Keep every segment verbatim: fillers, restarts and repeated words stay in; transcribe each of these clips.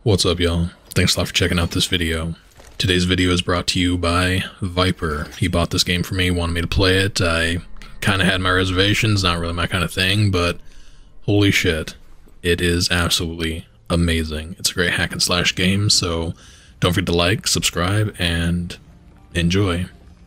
What's up, y'all? Thanks a lot for checking out this video. Today's video is brought to you by Viper. He bought this game for me, wanted me to play it. I kind of had my reservations, not really my kind of thing, but holy shit, it is absolutely amazing. It's a great hack and slash game, so don't forget to like, subscribe, and enjoy.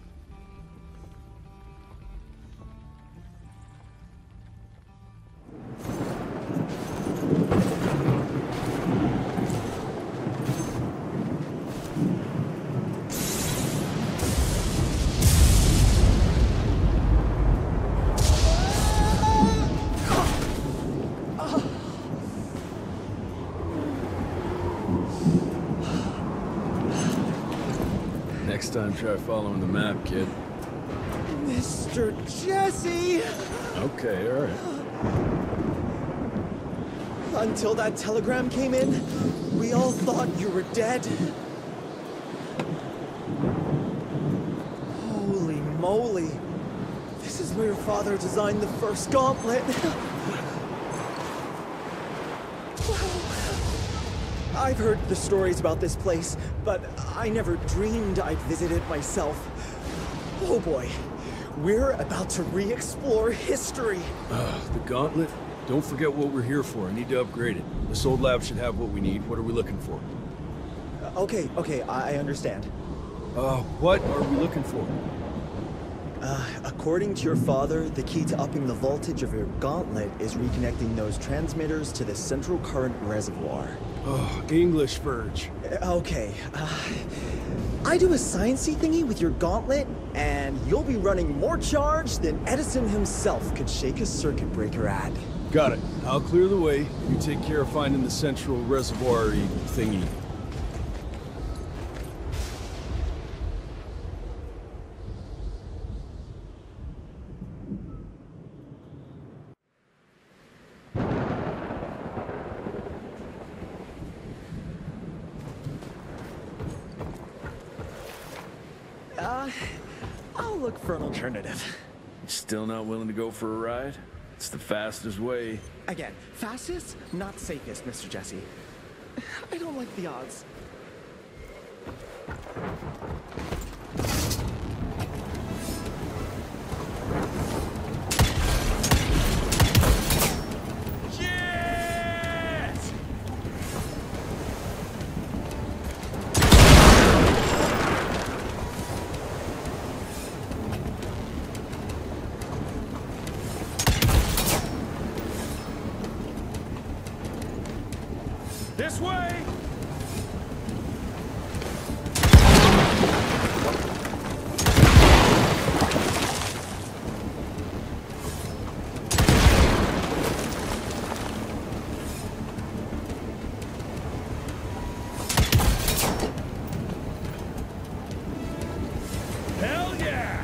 Next time, try following the map, kid. Mister Jesse! Okay, alright. Until that telegram came in, we all thought you were dead. Holy moly. This is where your father designed the first gauntlet. I've heard the stories about this place, but I never dreamed I'd visit it myself. Oh boy, we're about to re-explore history. Uh, the gauntlet? Don't forget what we're here for. I need to upgrade it. This old lab should have what we need. What are we looking for? Uh, okay, okay, I, I understand. Uh, what are we looking for? Uh, according to your father, the key to upping the voltage of your gauntlet is reconnecting those transmitters to the central current reservoir. Oh, English Verge. Uh, okay, uh, I do a sciencey thingy with your gauntlet, and you'll be running more charge than Edison himself could shake a circuit breaker at. Got it. I'll clear the way. You take care of finding the central reservoir-y thingy. Uh, I'll look for an alternative. Still not willing to go for a ride? It's the fastest way. Again, fastest, not safest, Mister Jesse. I don't like the odds. This way! Hell yeah!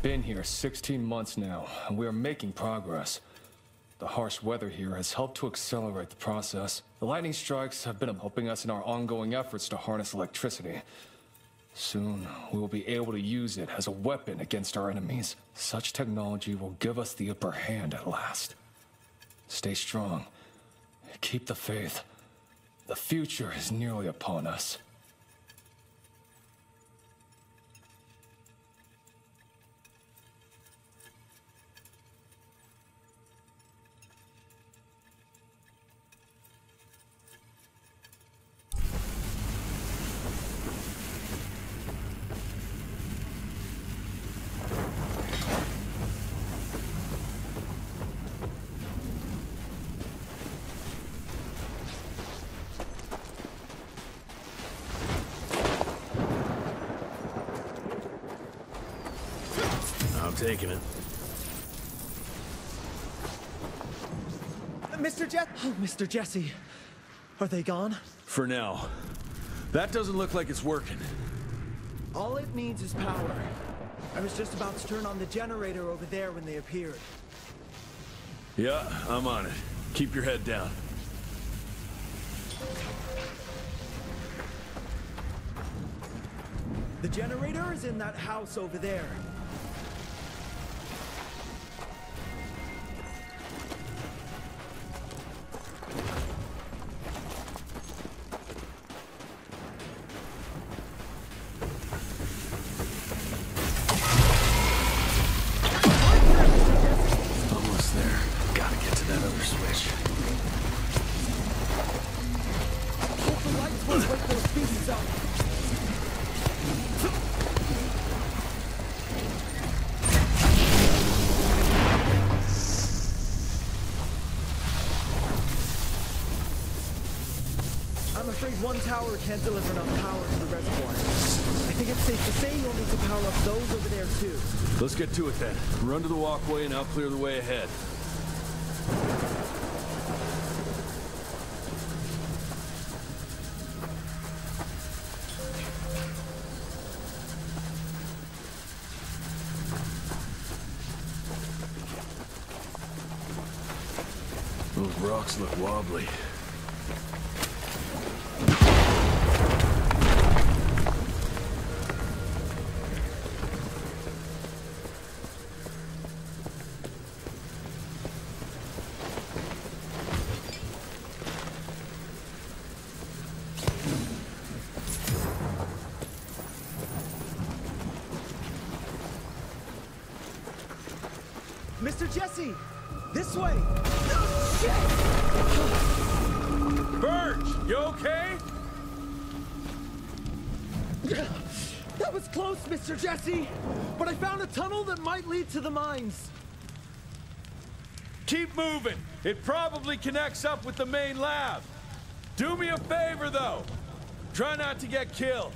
been here sixteen months now, and we are making progress. The harsh weather here has helped to accelerate the process. The lightning strikes have been helping us in our ongoing efforts to harness electricity. Soon, we will be able to use it as a weapon against our enemies. Such technology will give us the upper hand at last. Stay strong. Keep the faith. The future is nearly upon us. Taking it. Mister Jet? Oh, Mister Jesse. Are they gone? For now. That doesn't look like it's working. All it needs is power. I was just about to turn on the generator over there when they appeared. Yeah, I'm on it. Keep your head down. The generator is in that house over there. I'm afraid one tower can't deliver enough power to the reservoir. I think it's safe to say you'll need to power up those over there too. Let's get to it then. Run to the walkway and I'll clear the way ahead. Those rocks look wobbly. Mister Jesse! This way! Birch, you okay? That was close, Mister Jesse! But I found a tunnel that might lead to the mines. Keep moving. It probably connects up with the main lab. Do me a favor, though. Try not to get killed.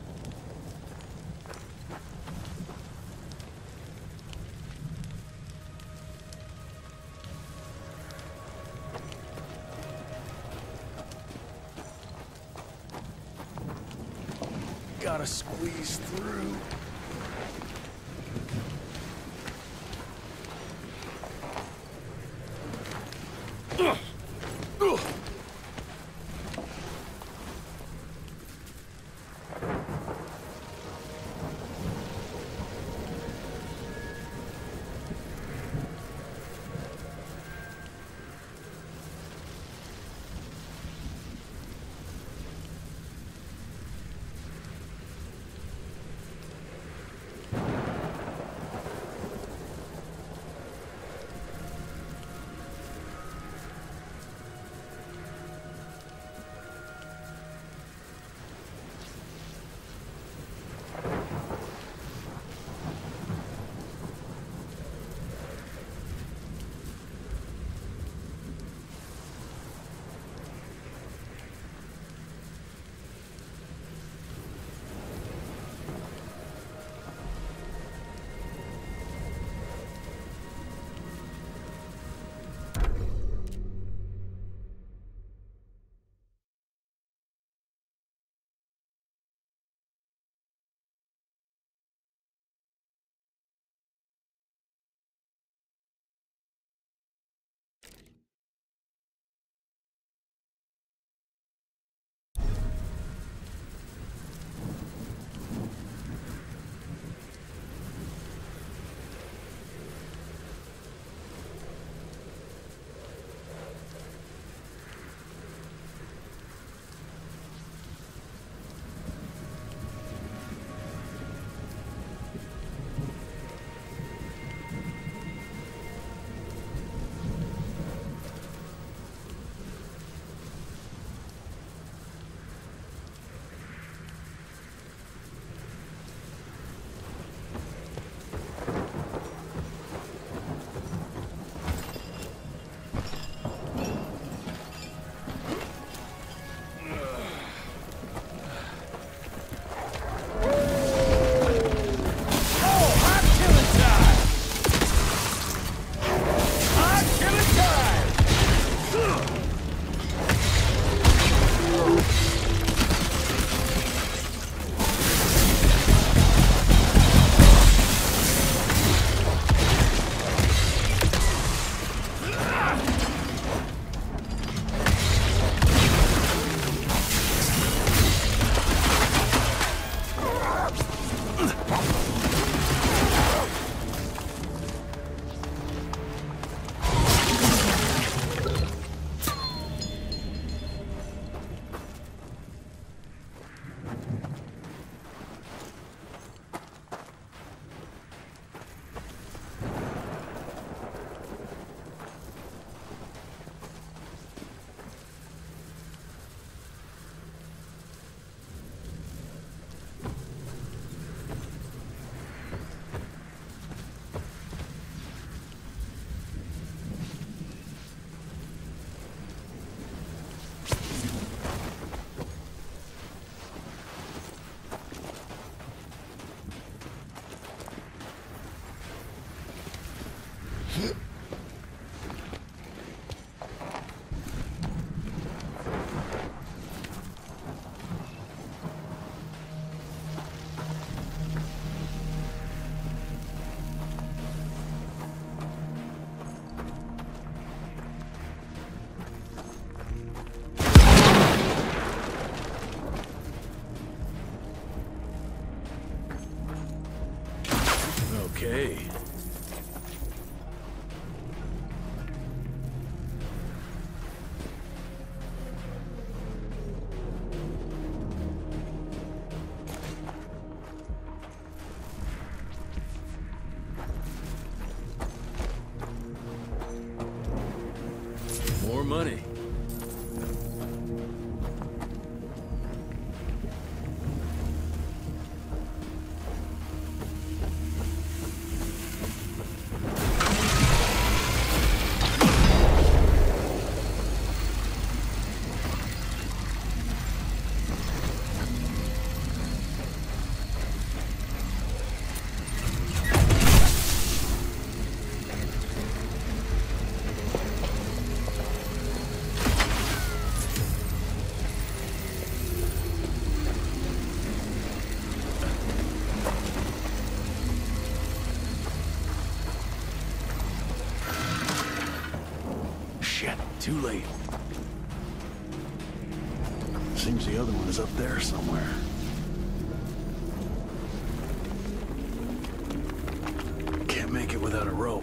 Gotta squeeze through. Ugh. Ugh. money. Too late. Seems the other one is up there somewhere. Can't make it without a rope.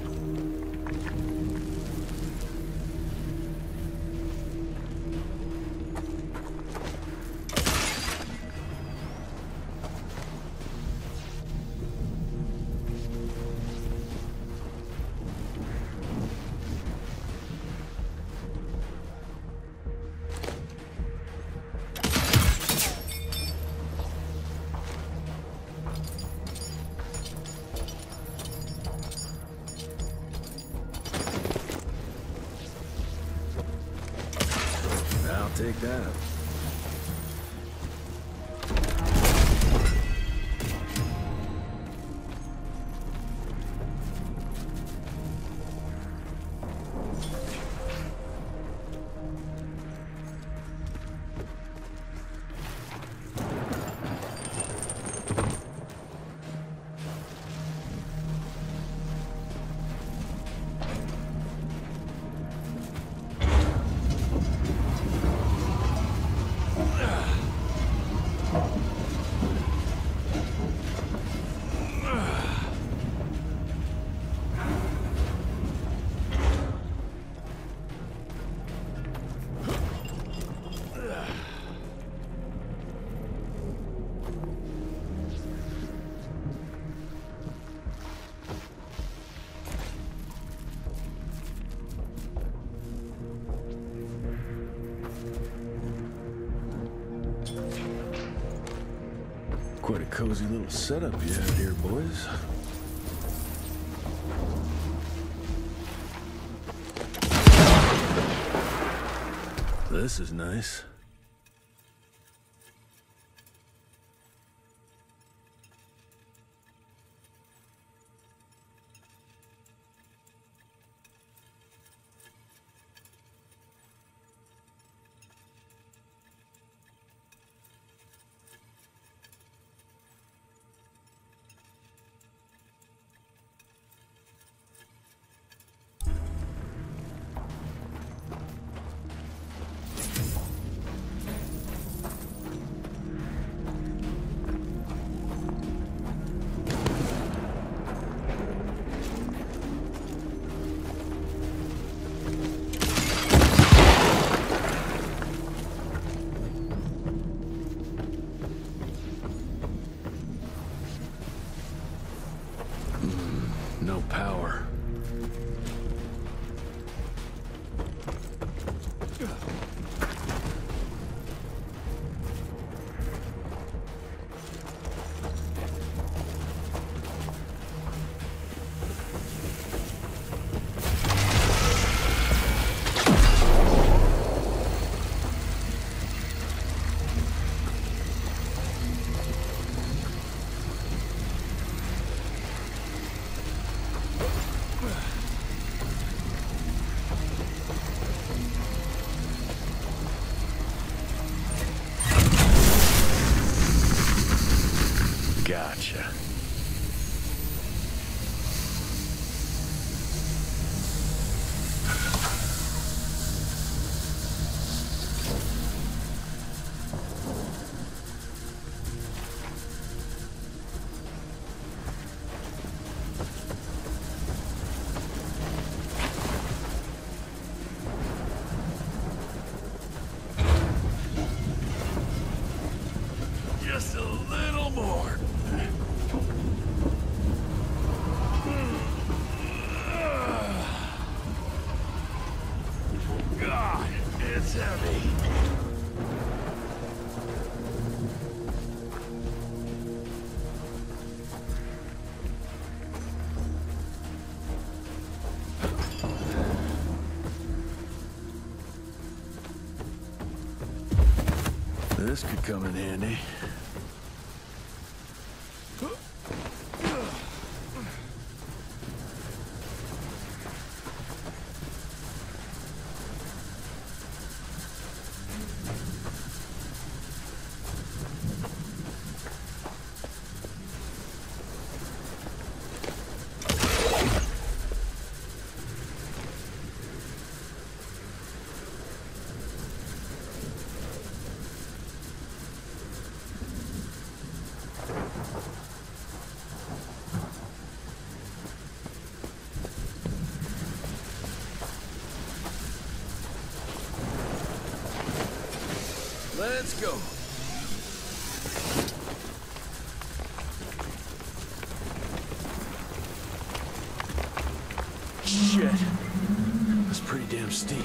Take that. Quite a cozy little setup you have here, boys. This is nice. No power. Gotcha. Just a little more. God. come in handy. Let's go. Shit. That's pretty damn steep.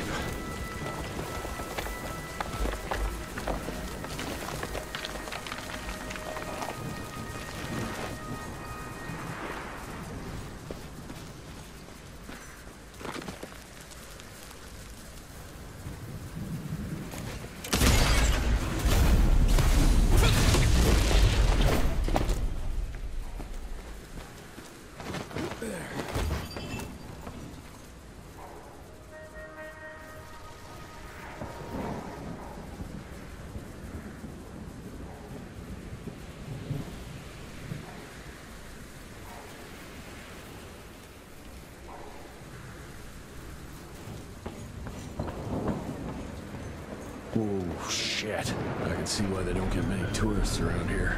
Oh, shit. I can see why they don't get many tourists around here.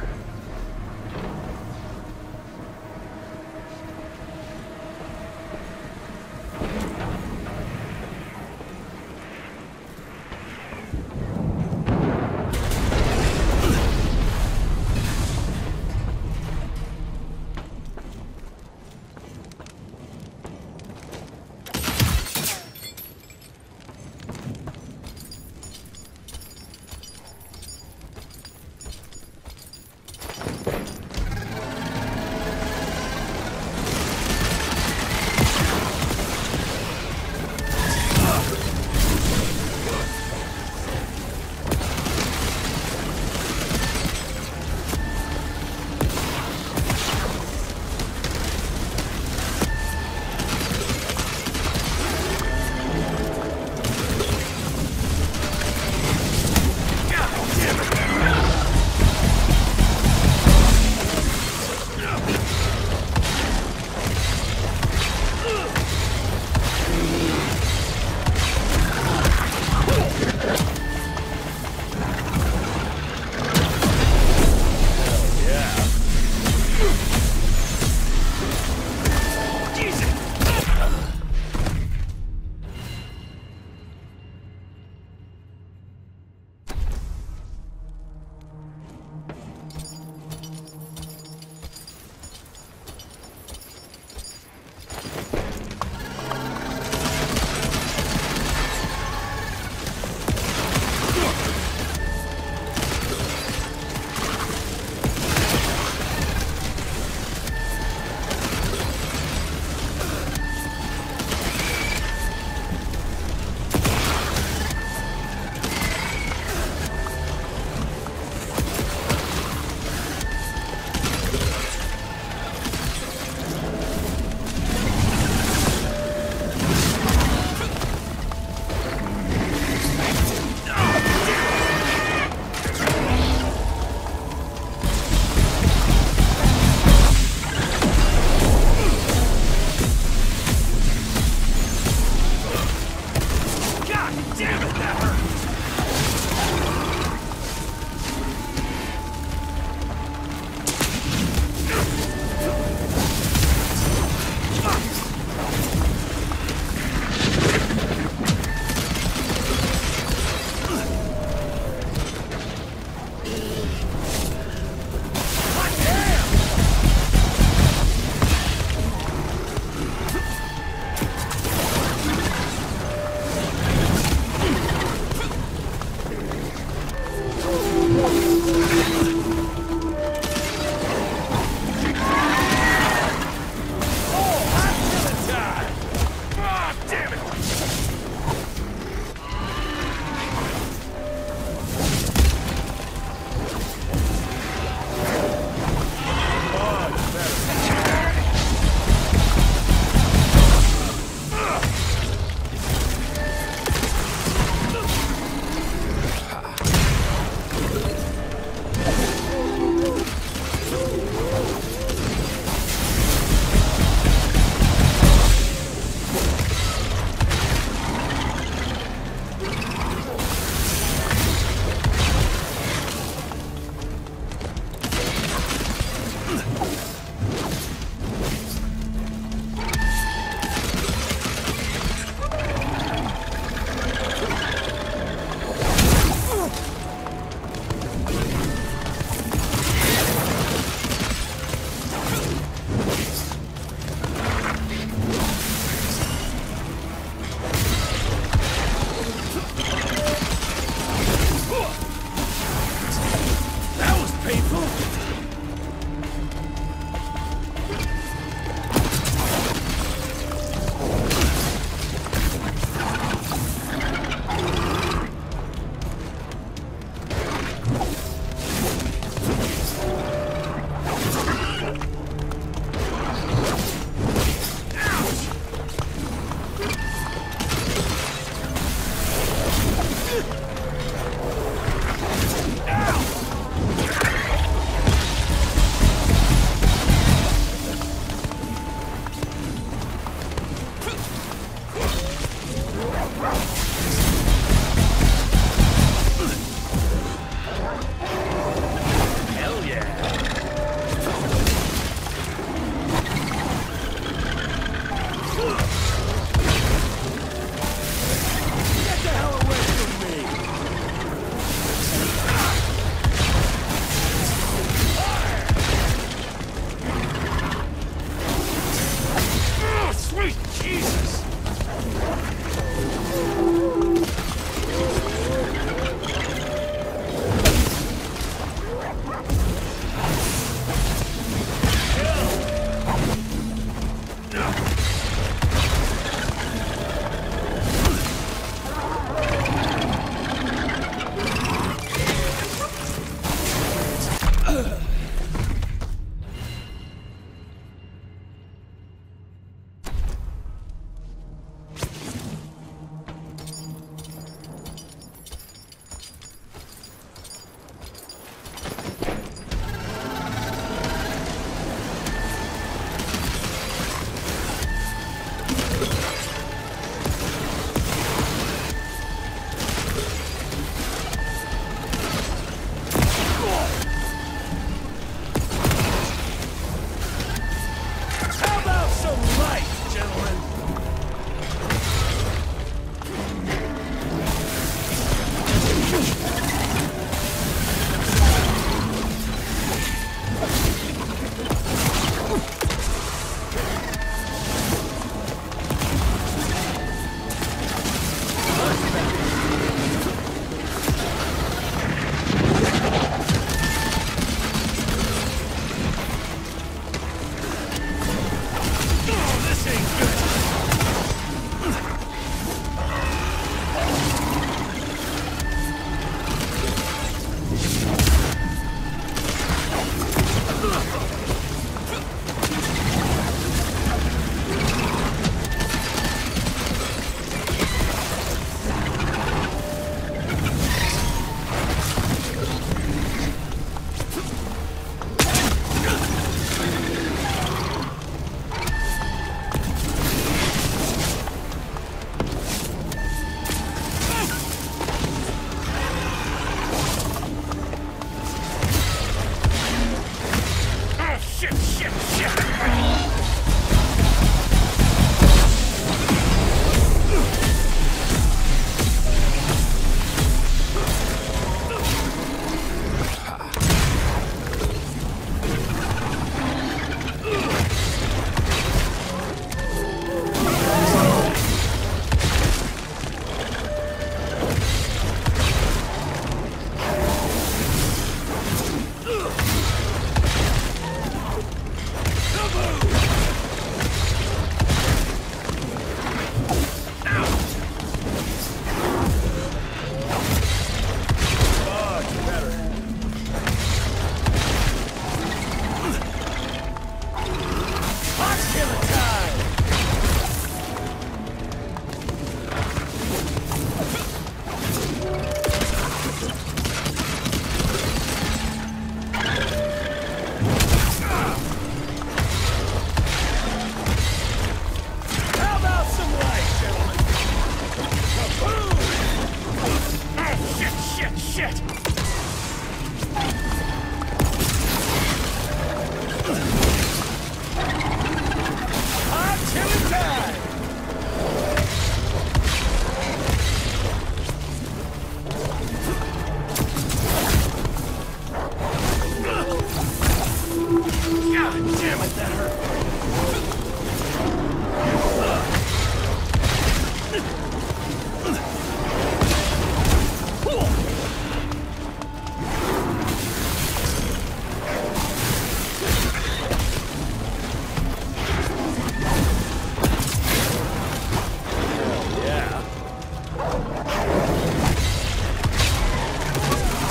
Damn it, that hurt.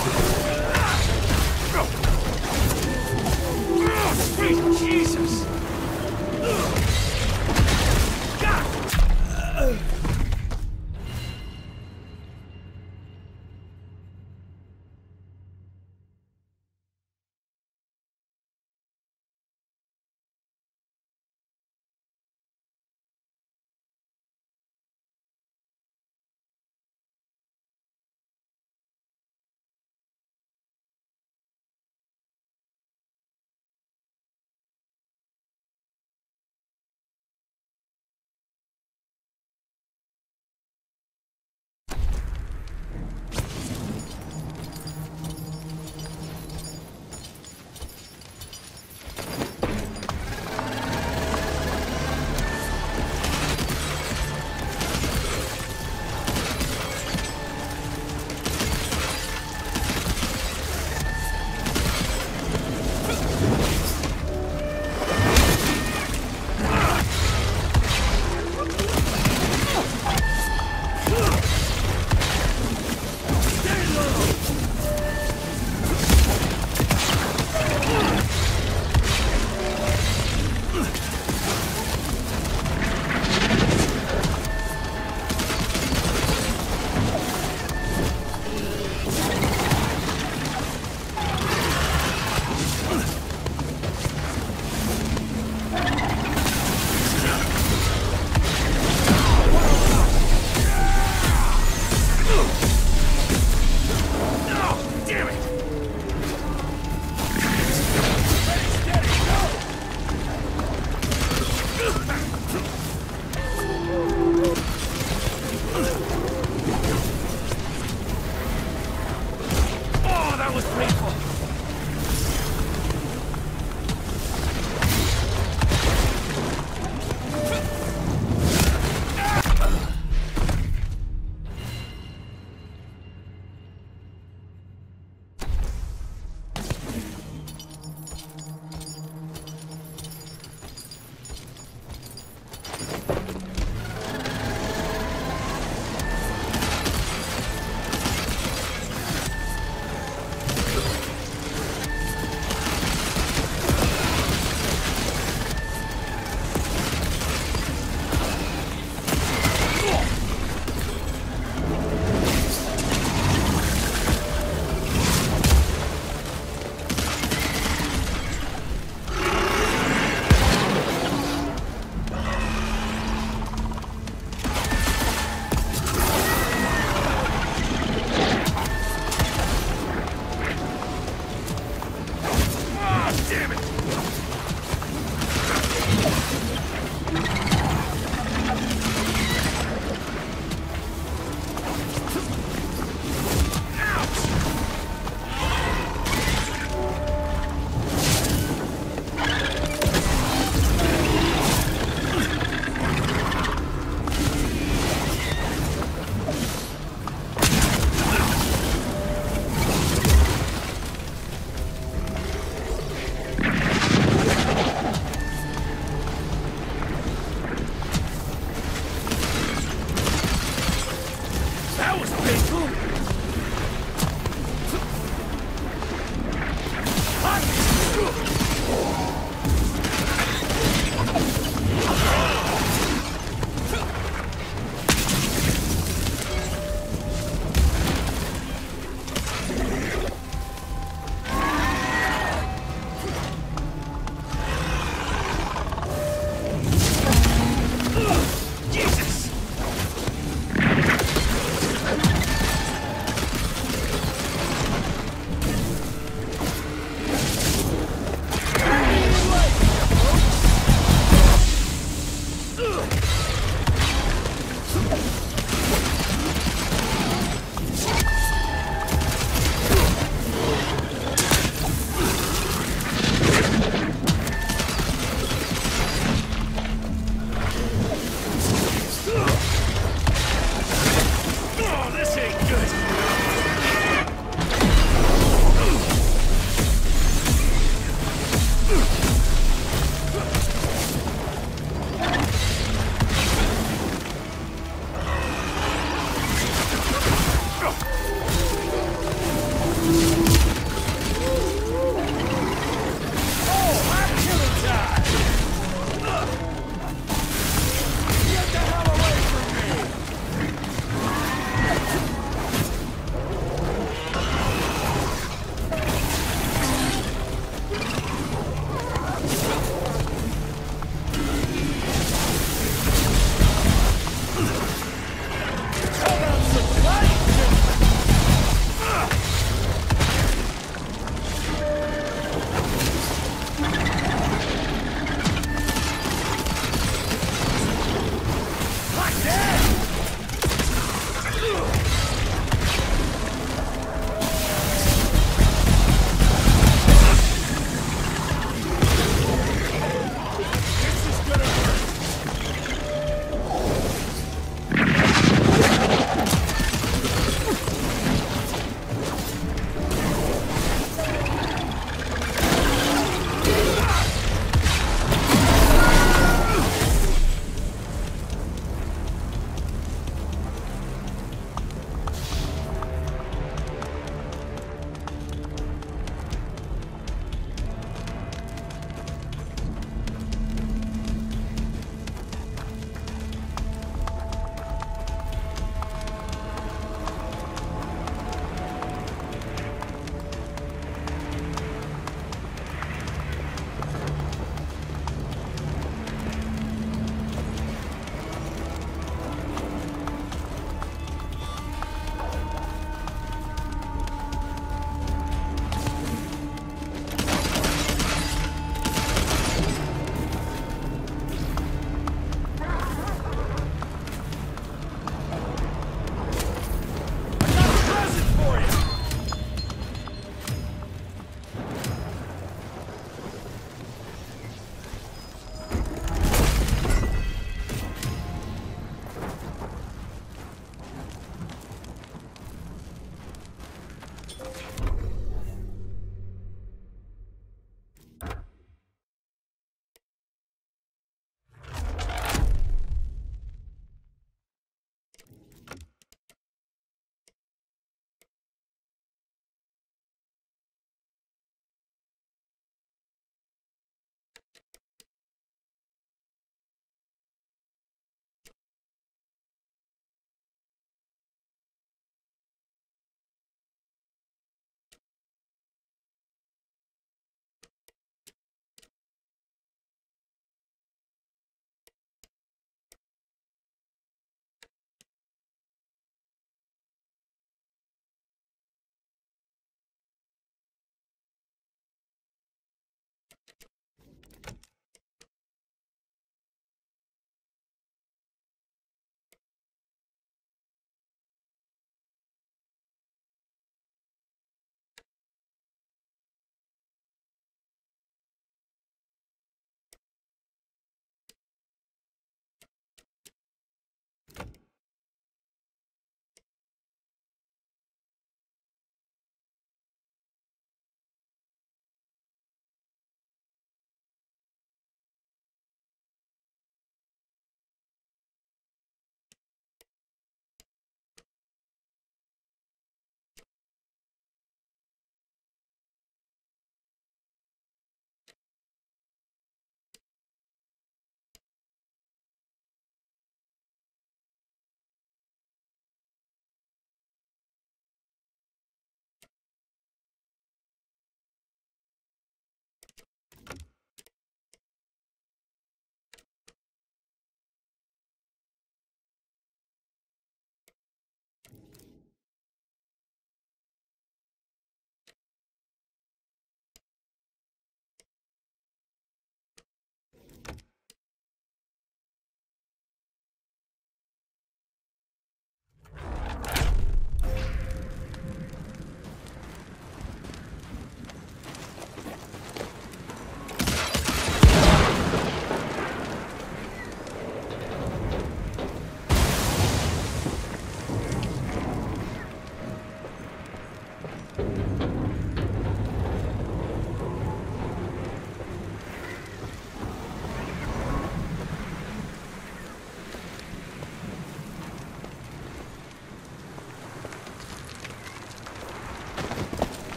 Jesus!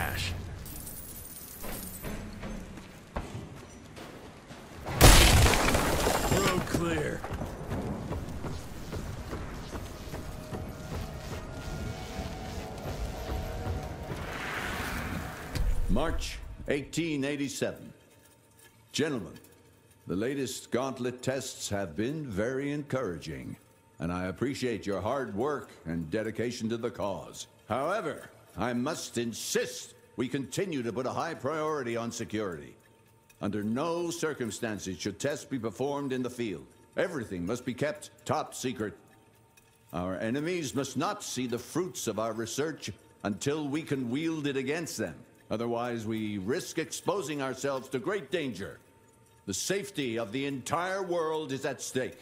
cash. Road clear. March eighteen eighty-seven. Gentlemen, the latest gauntlet tests have been very encouraging, and I appreciate your hard work and dedication to the cause. However, I must insist we continue to put a high priority on security. Under no circumstances should tests be performed in the field. Everything must be kept top secret. Our enemies must not see the fruits of our research until we can wield it against them. Otherwise, we risk exposing ourselves to great danger. The safety of the entire world is at stake.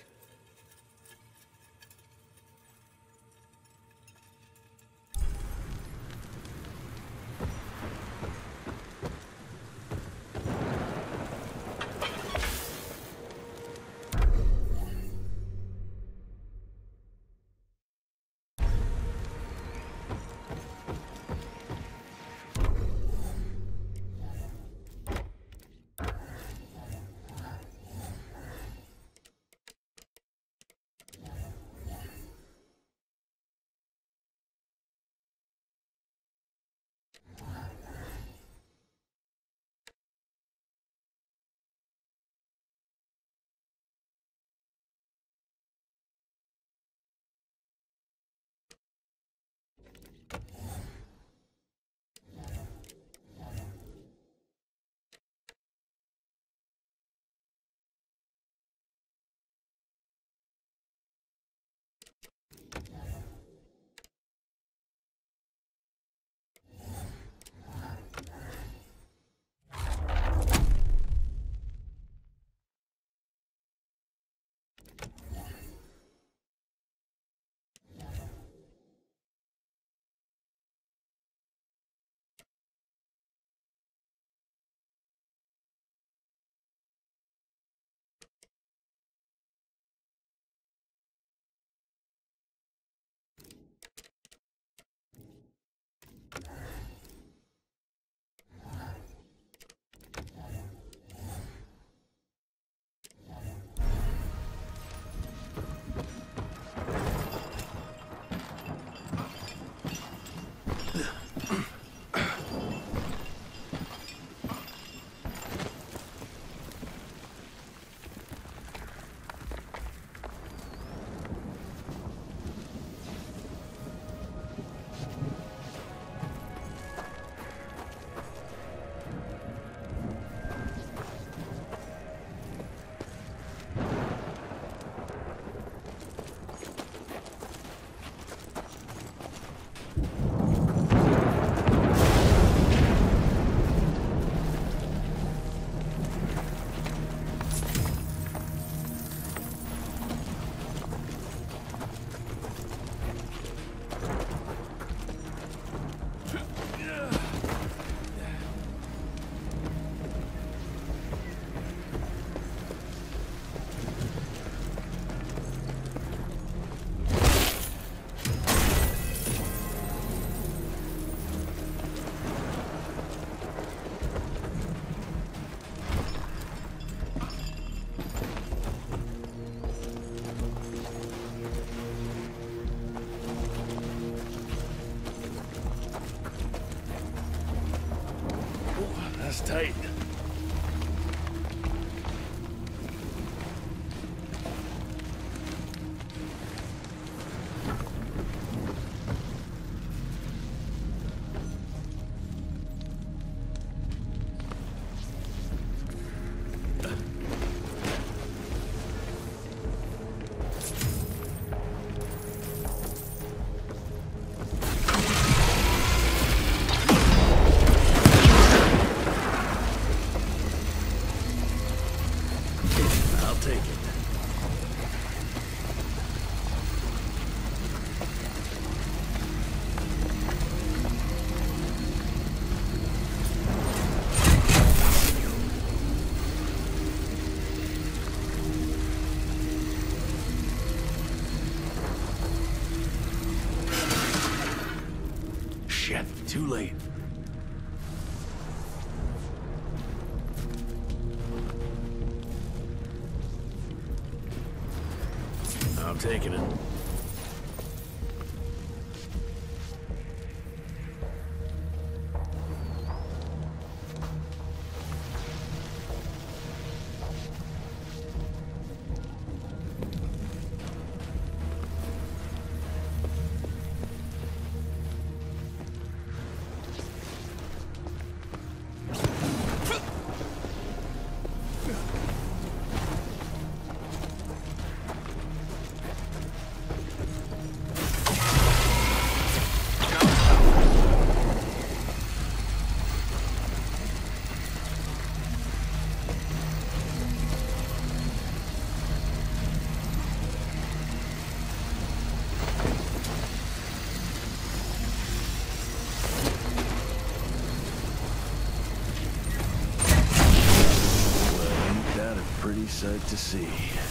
Tight. Shit, too late. I'm taking it. Pretty sight to see.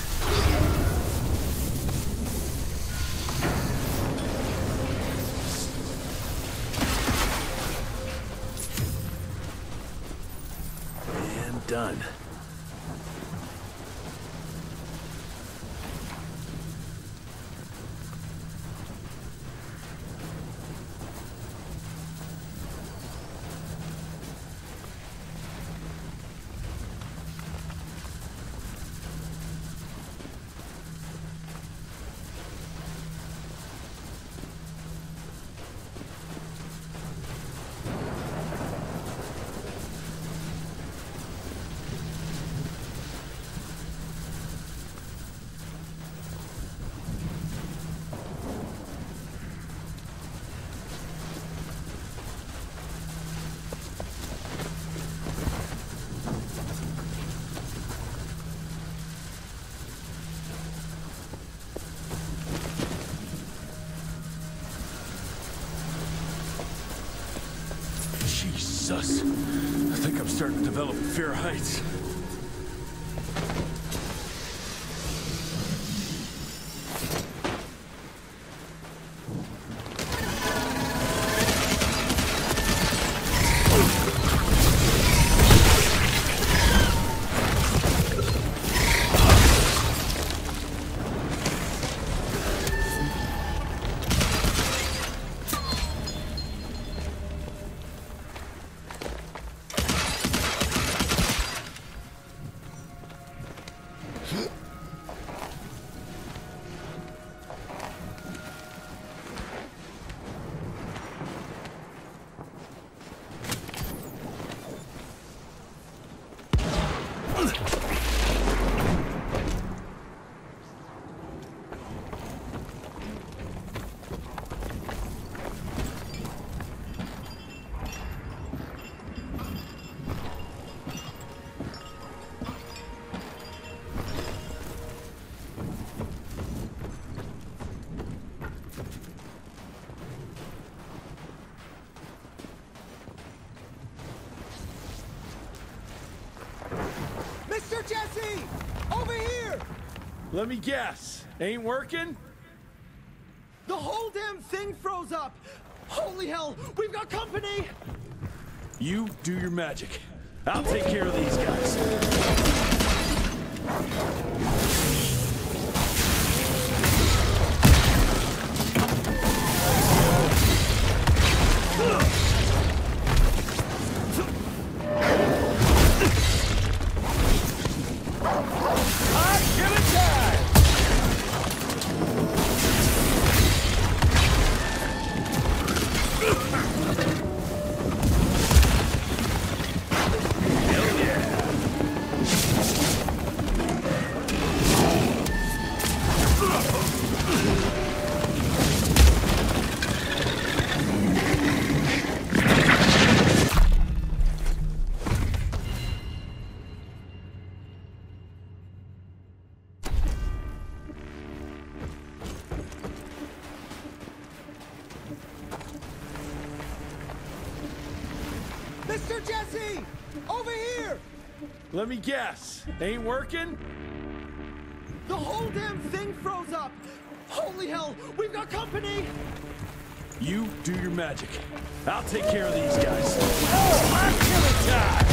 And done. Jesus. I think I'm starting to develop fear of heights. Mister Jesse! Over here! Let me guess. Ain't working? The whole damn thing froze up! Holy hell! We've got company! You do your magic. I'll take care of these guys. Mister Jesse! Over here! Let me guess. Ain't working? The whole damn thing froze up! Holy hell! We've got company! You do your magic. I'll take care of these guys. Oh, my killing time!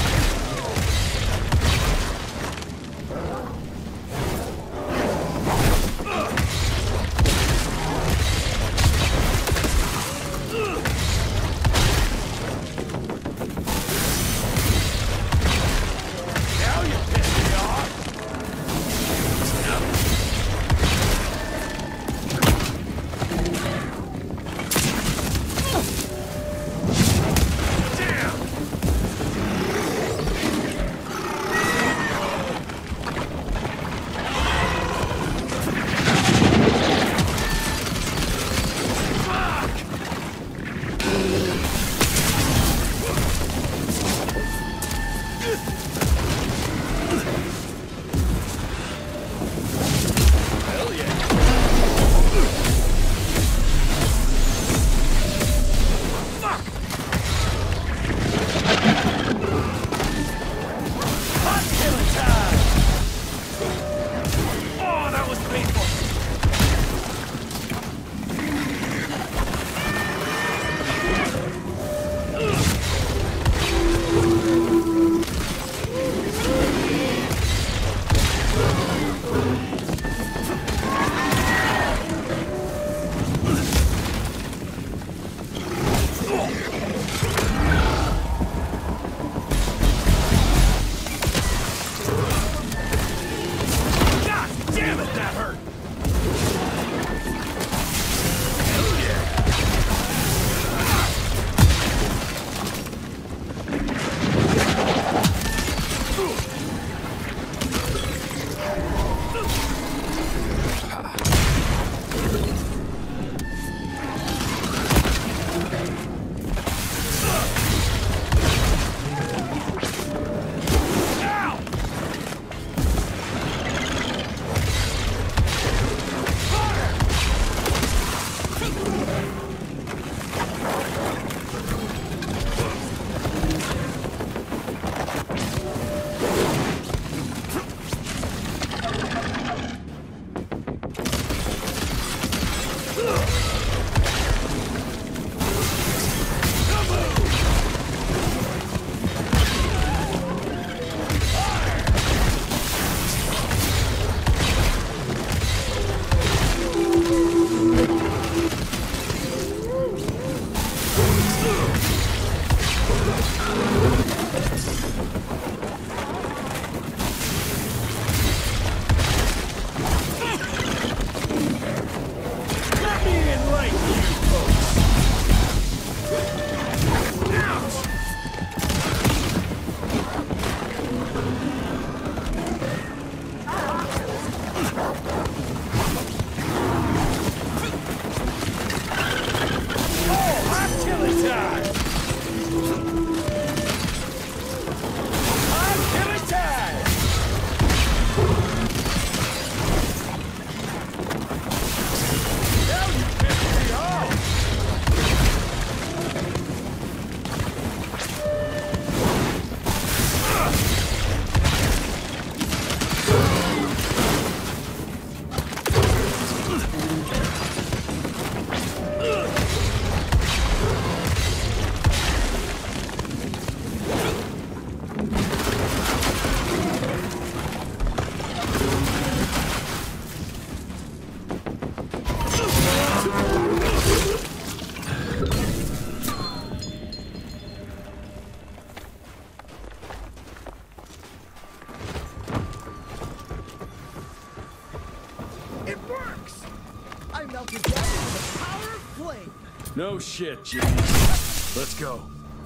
No shit, Jimmy. Let's go.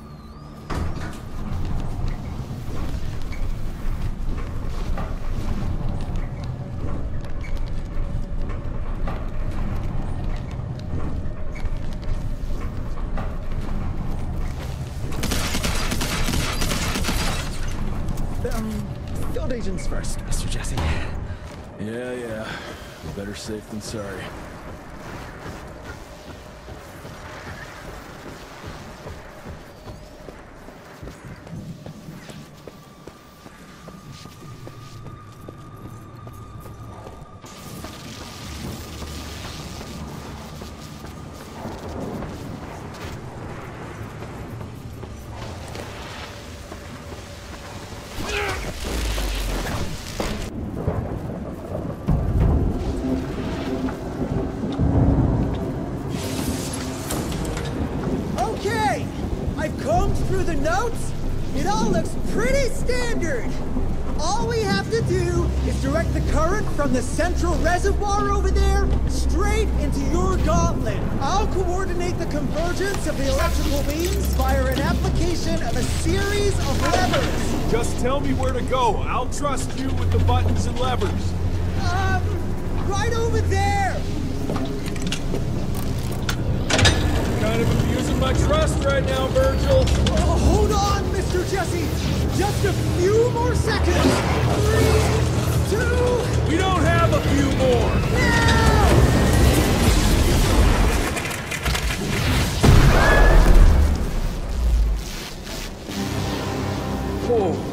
Um, field agents first, Mister Jesse. Yeah, yeah. Better safe than sorry. Okay, I've combed through the notes. It all looks pretty standard. All we have to do is direct the current from the central reservoir over there straight into your gauntlet. I'll coordinate the convergence of the electrical beams via an application of a series of levers. Just tell me where to go. I'll trust you with the buttons and levers. Um, right over there. Kind of abusing my trust right now, Virgil. Oh, hold on, Mister Jesse. Just a few more seconds. Three, two, We don't have a few more. now! Oh.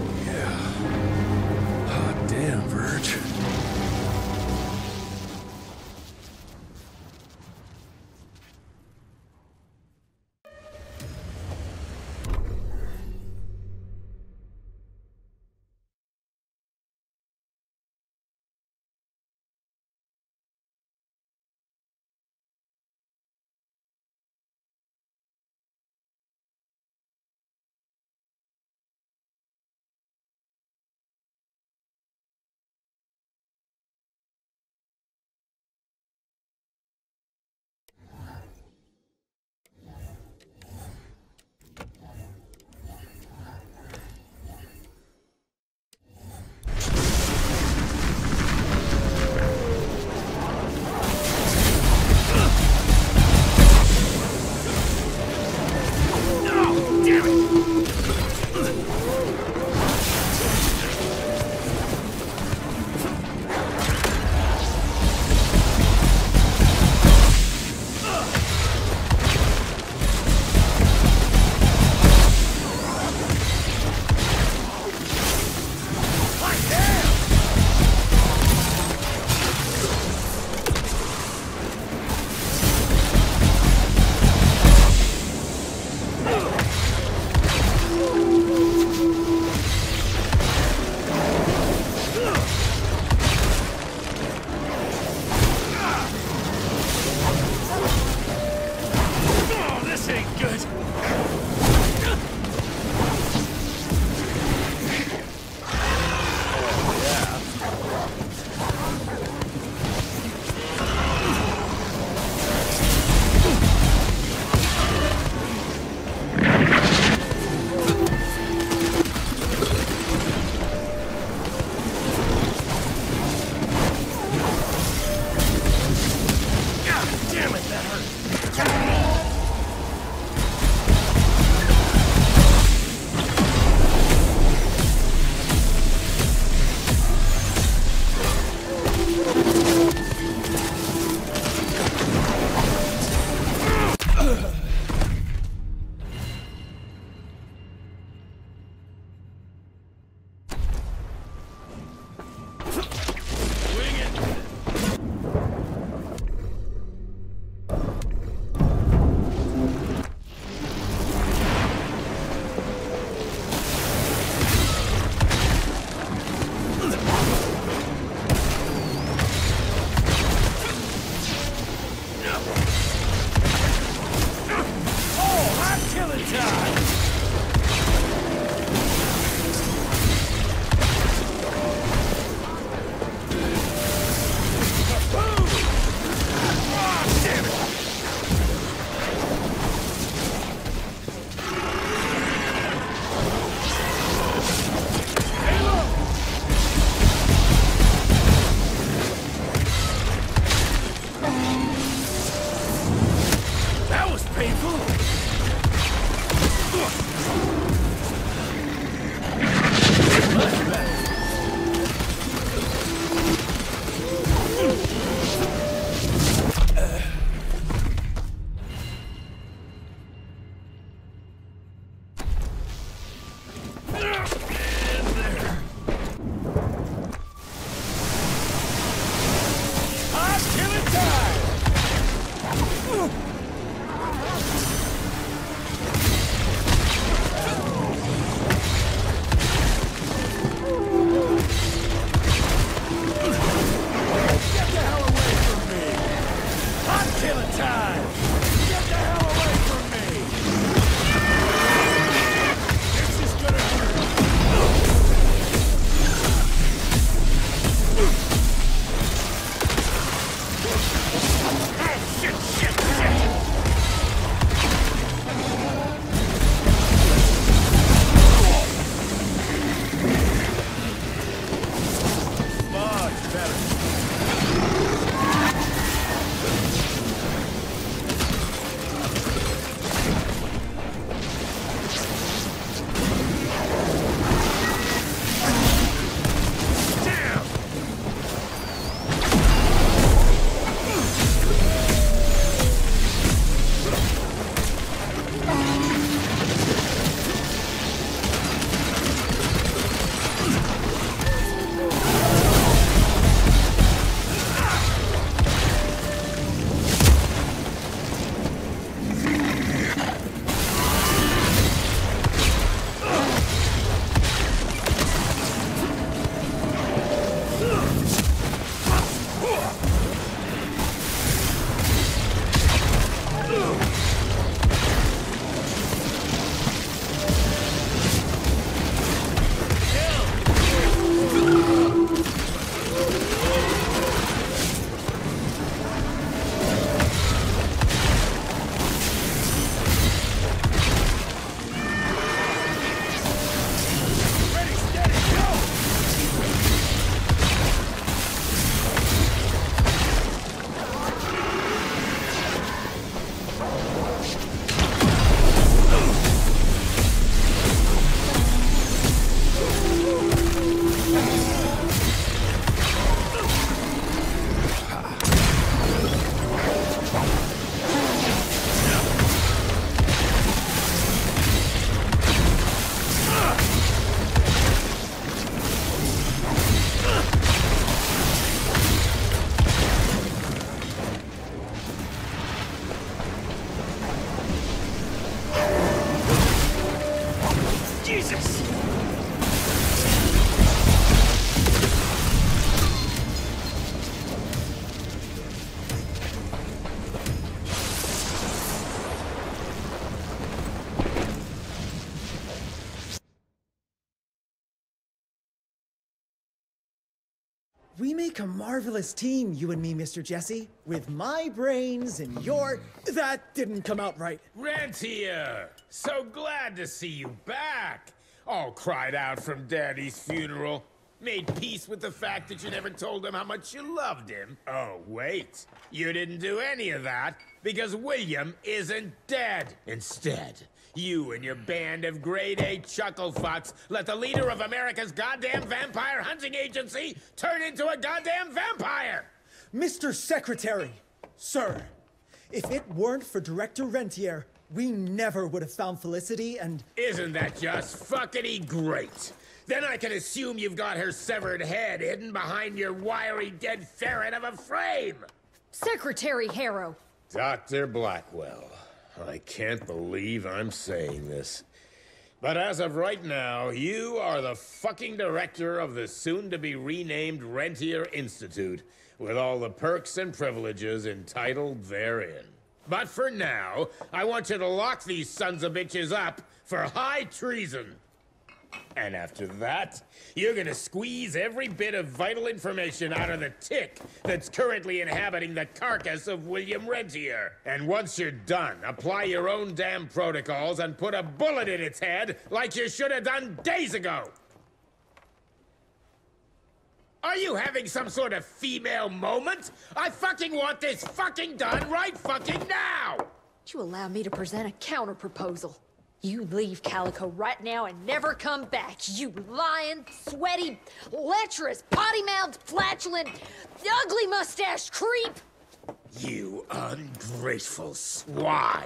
Jesus! We make a marvelous team, you and me, Mister Jesse. With my brains and your... That didn't come out right. Rentier! So glad to see you back! All cried out from Daddy's funeral. Made peace with the fact that you never told him how much you loved him. Oh, wait. You didn't do any of that because William isn't dead. Instead, you and your band of grade-A chuckle fucks let the leader of America's goddamn vampire hunting agency turn into a goddamn vampire! Mister Secretary, sir, if it weren't for Director Rentier, we never would have found Felicity and... Isn't that just fuckity great? Then I can assume you've got her severed head hidden behind your wiry dead ferret of a frame! Secretary Harrow! Doctor Blackwell, I can't believe I'm saying this. But as of right now, you are the fucking director of the soon-to-be renamed Rentier Institute, with all the perks and privileges entitled therein. But for now, I want you to lock these sons of bitches up for high treason. And after that, you're gonna squeeze every bit of vital information out of the tick that's currently inhabiting the carcass of William Rentier. And once you're done, apply your own damn protocols and put a bullet in its head like you should have done days ago. Are you having some sort of female moment? I fucking want this fucking done right fucking now! Would you allow me to present a counter-proposal? You leave Calico right now and never come back, you lying, sweaty, lecherous, potty-mouthed, flatulent, ugly mustached creep! You ungrateful swine!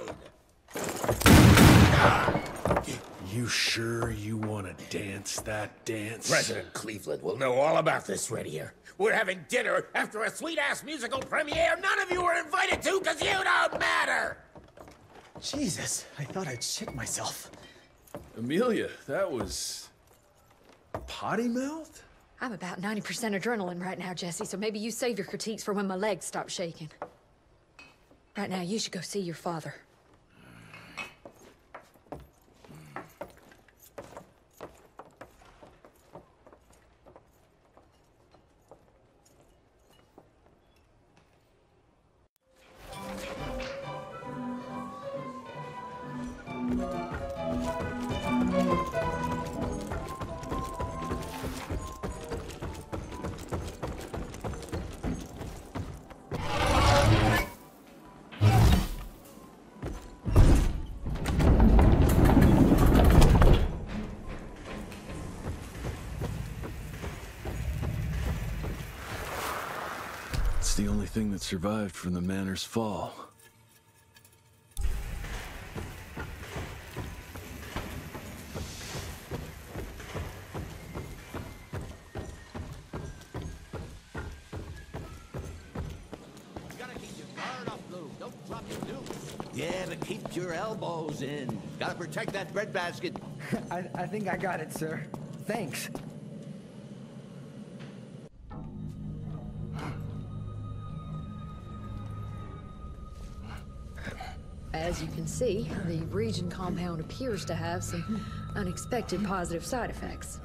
You sure you want to dance that dance? President Cleveland will know all about this right here. We're having dinner after a sweet-ass musical premiere none of you were invited to because you don't matter! Jesus, I thought I'd shit myself. Amelia, that was... potty mouth? I'm about ninety percent adrenaline right now, Jesse, so maybe you save your critiques for when my legs stop shaking. Right now, you should go see your father. It's the only thing that survived from the manor's fall. Yeah, but keep your elbows in. Gotta protect that breadbasket. I, I think I got it, sir. Thanks. As you can see, the region compound appears to have some unexpected positive side effects.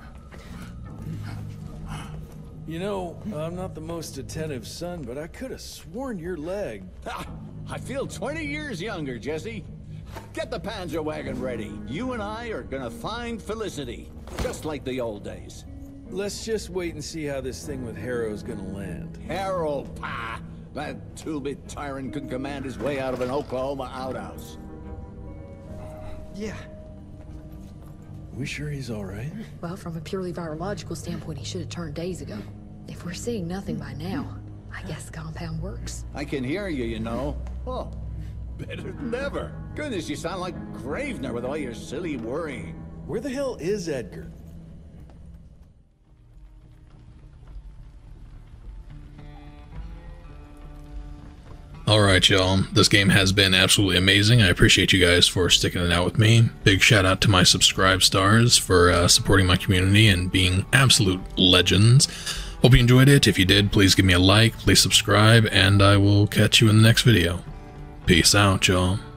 You know, I'm not the most attentive son, but I could have sworn your leg... Ah, I feel twenty years younger, Jesse. Get the Panzer wagon ready. You and I are gonna find Felicity, just like the old days. Let's just wait and see how this thing with Harrow's gonna land. Harrow, pa! That two-bit tyrant could command his way out of an Oklahoma outhouse. Yeah. We sure he's all right? Well, from a purely virological standpoint, he should have turned days ago. If we're seeing nothing by now, I guess the compound works. I can hear you, you know. Oh, better than ever. Goodness, you sound like Gravener with all your silly worrying. Where the hell is Edgar? Alright, y'all. This game has been absolutely amazing. I appreciate you guys for sticking it out with me. Big shout out to my subscribe stars for uh, supporting my community and being absolute legends. Hope you enjoyed it. If you did, please give me a like, please subscribe, and I will catch you in the next video. Peace out, y'all.